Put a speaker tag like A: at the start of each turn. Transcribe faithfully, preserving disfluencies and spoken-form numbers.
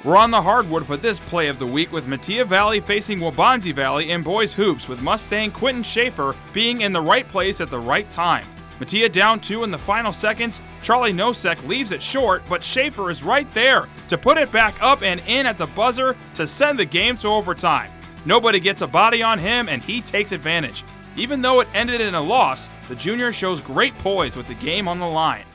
A: We're on the hardwood for this play of the week with Metea Valley facing Waubonsie Valley in boys hoops, with Mustang Quentin Schaffer being in the right place at the right time. Metea down two in the final seconds. Charlie Nosek leaves it short, but Schaffer is right there to put it back up and in at the buzzer to send the game to overtime. Nobody gets a body on him, and he takes advantage. Even though it ended in a loss, the junior shows great poise with the game on the line.